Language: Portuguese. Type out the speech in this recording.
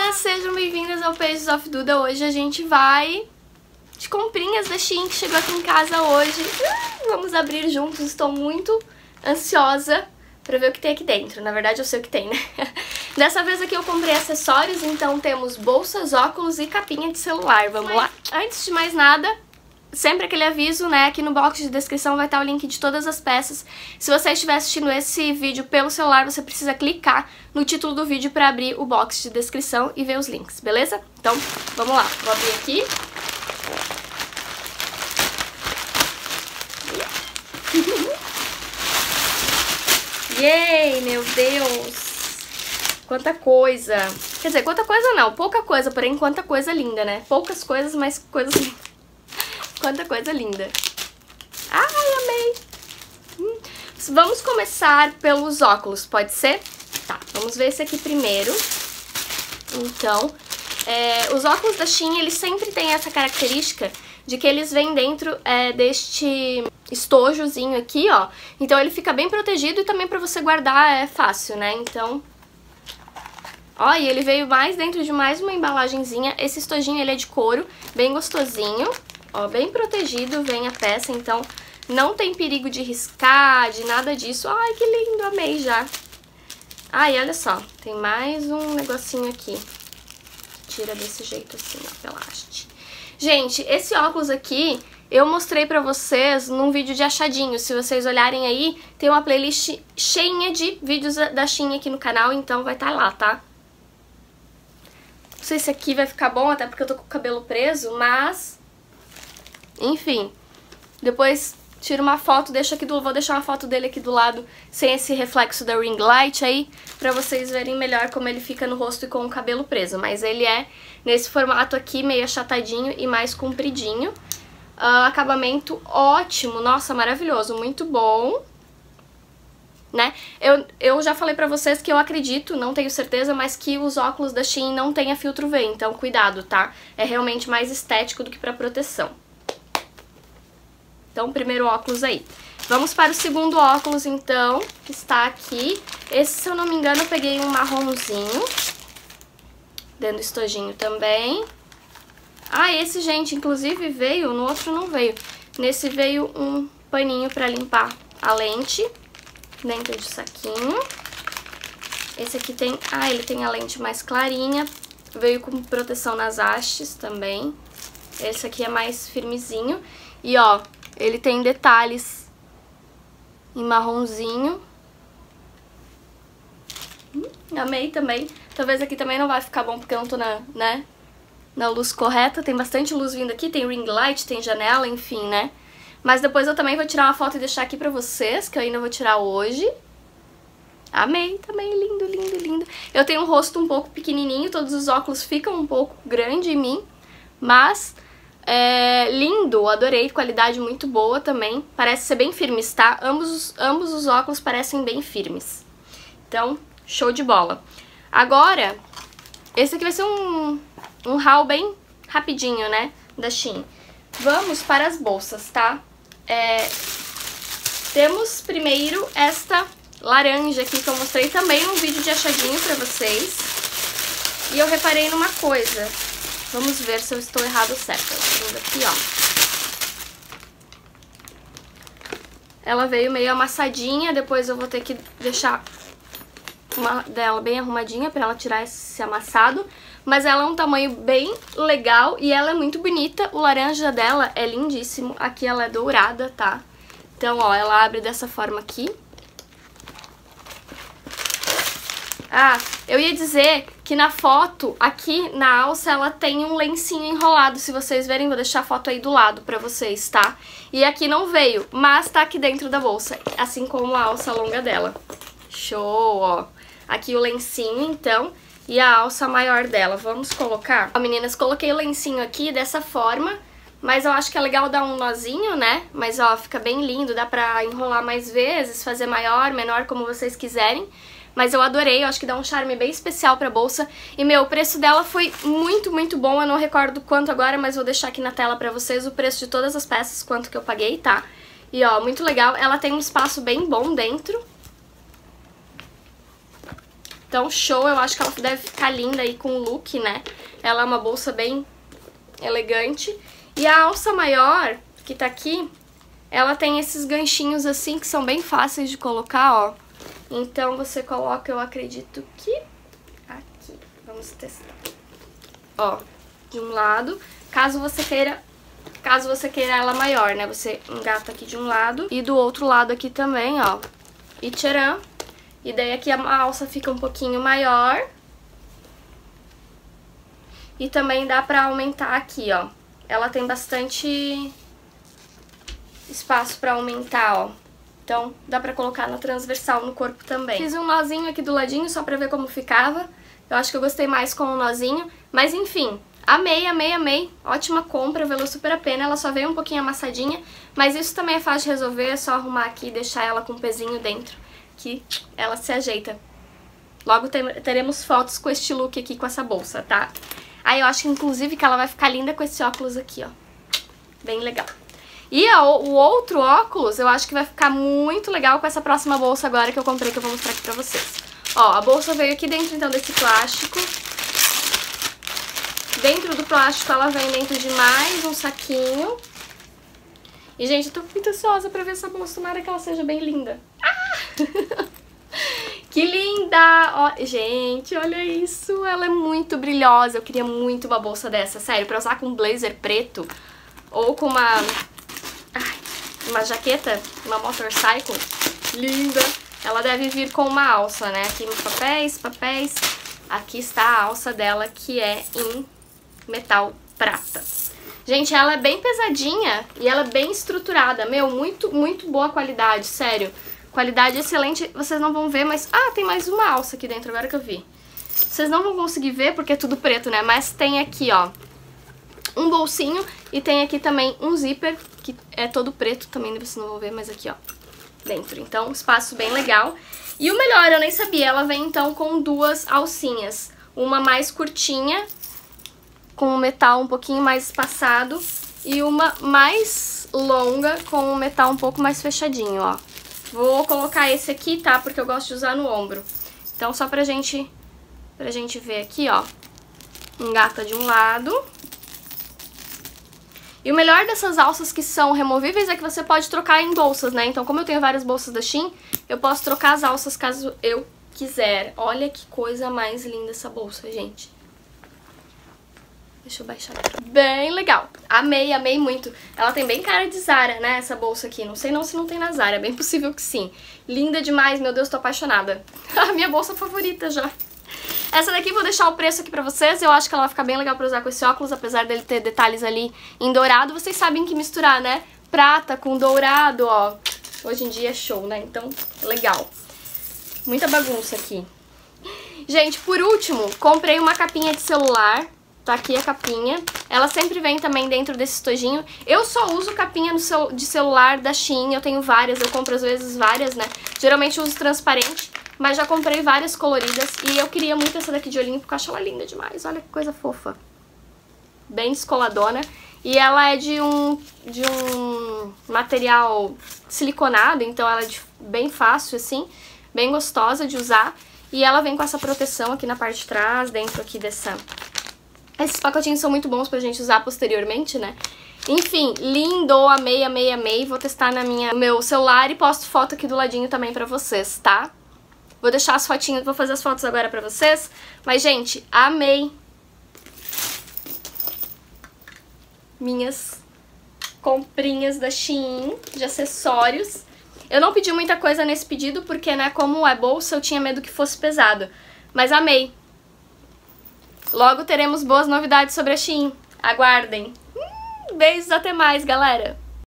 Olá, sejam bem-vindas ao Pages of Duda. Hoje a gente vai de comprinhas da Shein, que chegou aqui em casa hoje. Vamos abrir juntos, estou muito ansiosa pra ver o que tem aqui dentro. Na verdade eu sei o que tem, né? Dessa vez aqui eu comprei acessórios, então temos bolsas, óculos e capinha de celular. Vamos lá? Antes de mais nada, sempre aquele aviso, né? Aqui no box de descrição vai estar o link de todas as peças. Se você estiver assistindo esse vídeo pelo celular, você precisa clicar no título do vídeo para abrir o box de descrição e ver os links, beleza? Então, vamos lá. Vou abrir aqui. Yay, meu Deus! Quanta coisa! Quer dizer, quanta coisa não, pouca coisa, porém quanta coisa linda, né? Poucas coisas, mas coisas lindas. Quanta coisa linda. Ai, amei. Vamos começar pelos óculos, pode ser? Tá, vamos ver esse aqui primeiro. Então, os óculos da Shein, eles sempre têm essa característica de que eles vêm dentro deste estojozinho aqui, ó. Então ele fica bem protegido e também pra você guardar é fácil, né? Então, ó, e ele veio mais dentro de mais uma embalagenzinha. Esse estojinho, ele é de couro, bem gostosinho. Ó, bem protegido vem a peça, então não tem perigo de riscar, de nada disso. Ai, que lindo, amei já. Ai, olha só, tem mais um negocinho aqui. Tira desse jeito assim, ó, pela haste. Gente, esse óculos aqui eu mostrei pra vocês num vídeo de achadinho. Se vocês olharem aí, tem uma playlist cheinha de vídeos da Shein aqui no canal, então vai estar lá, tá? Não sei se aqui vai ficar bom, até porque eu tô com o cabelo preso, mas... enfim, depois tiro uma foto, vou deixar uma foto dele aqui do lado, sem esse reflexo da ring light aí, pra vocês verem melhor como ele fica no rosto e com o cabelo preso. Mas ele é nesse formato aqui, meio achatadinho e mais compridinho. Acabamento ótimo, nossa, maravilhoso, muito bom, né? Eu já falei pra vocês que eu acredito, não tenho certeza, mas que os óculos da Shein não tem a filtro V, então cuidado, tá? É realmente mais estético do que pra proteção. Então, primeiro óculos aí. Vamos para o segundo óculos, então, que está aqui. Esse, se eu não me engano, eu peguei um marronzinho, dentro do estojinho também. Ah, esse, gente, inclusive veio, no outro não veio. Nesse veio um paninho para limpar a lente, dentro de saquinho. Esse aqui tem... ah, ele tem a lente mais clarinha. Veio com proteção nas hastes também. Esse aqui é mais firmezinho. E, ó... ele tem detalhes em marronzinho. Amei também. Talvez aqui também não vai ficar bom porque eu não tô na luz correta. Tem bastante luz vindo aqui, tem ring light, tem janela, enfim, né? Mas depois eu também vou tirar uma foto e deixar aqui pra vocês, que eu ainda vou tirar hoje. Amei também, lindo, lindo, lindo. Eu tenho um rosto um pouco pequenininho, todos os óculos ficam um pouco grande em mim, mas... lindo, adorei, qualidade muito boa também. Parece ser bem firmes, tá? Ambos os óculos parecem bem firmes. Então, show de bola. Agora, esse aqui vai ser um haul bem rapidinho, né? Da Shein. Vamos para as bolsas, tá? Temos primeiro esta laranja aqui que eu mostrei também num vídeo de achadinho pra vocês. E eu reparei numa coisa. Vamos ver se eu estou errado ou certo. Aqui, ó. Ela veio meio amassadinha, depois eu vou ter que deixar uma dela bem arrumadinha pra ela tirar esse amassado. Mas ela é um tamanho bem legal e ela é muito bonita. O laranja dela é lindíssimo. Aqui ela é dourada, tá? Então, ó, ela abre dessa forma aqui. Ah, eu ia dizer que na foto, aqui na alça, ela tem um lencinho enrolado. Se vocês verem, vou deixar a foto aí do lado pra vocês, tá? E aqui não veio, mas tá aqui dentro da bolsa, assim como a alça longa dela. Show, ó. Aqui o lencinho, então, e a alça maior dela. Vamos colocar? Ó, meninas, coloquei o lencinho aqui dessa forma, mas eu acho que é legal dar um nozinho, né? Mas, ó, fica bem lindo, dá pra enrolar mais vezes, fazer maior, menor, como vocês quiserem. Mas eu adorei, eu acho que dá um charme bem especial pra bolsa. E, meu, o preço dela foi muito, muito bom. Eu não recordo quanto agora, mas vou deixar aqui na tela pra vocês o preço de todas as peças, quanto que eu paguei, tá? E, ó, muito legal. Ela tem um espaço bem bom dentro. Então, show, eu acho que ela deve ficar linda aí com o look, né? Ela é uma bolsa bem elegante. E a alça maior, que tá aqui, ela tem esses ganchinhos assim, que são bem fáceis de colocar, ó. Então, você coloca, eu acredito que aqui. Vamos testar. Ó, de um lado, caso você queira ela maior, né? Você engata aqui de um lado e do outro lado aqui também, ó. E tcharam. E daí aqui a alça fica um pouquinho maior. E também dá pra aumentar aqui, ó. Ela tem bastante espaço pra aumentar, ó. Então, dá pra colocar na transversal no corpo também. Fiz um nozinho aqui do ladinho só pra ver como ficava. Eu acho que eu gostei mais com o nozinho. Mas enfim, amei, amei, amei. Ótima compra, valeu super a pena. Ela só veio um pouquinho amassadinha. Mas isso também é fácil de resolver. É só arrumar aqui e deixar ela com um pezinho dentro, que ela se ajeita. Logo teremos fotos com este look aqui, com essa bolsa, tá? Aí eu acho, inclusive, que ela vai ficar linda com esse óculos aqui, ó. Bem legal. E o outro óculos, eu acho que vai ficar muito legal com essa próxima bolsa agora que eu comprei, que eu vou mostrar aqui pra vocês. Ó, a bolsa veio aqui dentro, então, desse plástico. Dentro do plástico, ela vem dentro de mais um saquinho. E, gente, eu tô muito ansiosa pra ver essa bolsa. Tomara que ela seja bem linda. Ah! Que linda! Ó, gente, olha isso. Ela é muito brilhosa. Eu queria muito uma bolsa dessa, sério. Pra usar com um blazer preto ou com uma jaqueta, uma motorcycle. Linda! Ela deve vir com uma alça, né? Aqui nos papéis. Aqui está a alça dela, que é em metal prata. Gente, ela é bem pesadinha e ela é bem estruturada. Meu, muito, muito boa qualidade, sério. Qualidade excelente, vocês não vão ver, mas... Ah, tem mais uma alça aqui dentro, agora que eu vi. Vocês não vão conseguir ver porque é tudo preto, né? Mas tem aqui, ó, um bolsinho e tem aqui também um zíper, que é todo preto também, vocês não vão ver, mas aqui, ó, dentro. Então, um espaço bem legal. E o melhor, eu nem sabia, ela vem então com duas alcinhas. Uma mais curtinha, com um metal um pouquinho mais espaçado, e uma mais longa, com um metal um pouco mais fechadinho, ó. Vou colocar esse aqui, tá? Porque eu gosto de usar no ombro. Então, só pra gente ver aqui, ó. Engata de um lado. E o melhor dessas alças que são removíveis é que você pode trocar em bolsas, né? Então, como eu tenho várias bolsas da Shein, eu posso trocar as alças caso eu quiser. Olha que coisa mais linda essa bolsa, gente. Deixa eu baixar aqui. Bem legal. Amei, amei muito. Ela tem bem cara de Zara, né, essa bolsa aqui. Não sei não se não tem na Zara, é bem possível que sim. Linda demais, meu Deus, tô apaixonada. A minha bolsa favorita já. Essa daqui vou deixar o preço aqui pra vocês. Eu acho que ela vai ficar bem legal pra usar com esse óculos, apesar dele ter detalhes ali em dourado. Vocês sabem que misturar, né, prata com dourado, ó, hoje em dia é show, né? Então, legal. Muita bagunça aqui. Gente, por último, comprei uma capinha de celular. Tá aqui a capinha. Ela sempre vem também dentro desse estojinho. Eu só uso capinha de celular da Shein. Eu tenho várias, eu compro às vezes várias, né? Geralmente eu uso transparente, mas já comprei várias coloridas. E eu queria muito essa daqui de olhinho, porque eu acho ela linda demais. Olha que coisa fofa. Bem descoladona. E ela é de um material siliconado, então ela é bem fácil, assim. Bem gostosa de usar. E ela vem com essa proteção aqui na parte de trás, dentro aqui dessa... Esses pacotinhos são muito bons pra gente usar posteriormente, né? Enfim, lindo, amei, amei, amei. Vou testar no meu celular e posto foto aqui do ladinho também pra vocês, tá? Vou deixar as fotinhas, vou fazer as fotos agora pra vocês. Mas, gente, amei minhas comprinhas da Shein de acessórios. Eu não pedi muita coisa nesse pedido porque, né, como é bolsa, eu tinha medo que fosse pesado. Mas amei. Logo teremos boas novidades sobre a Shein. Aguardem. Beijos, até mais, galera!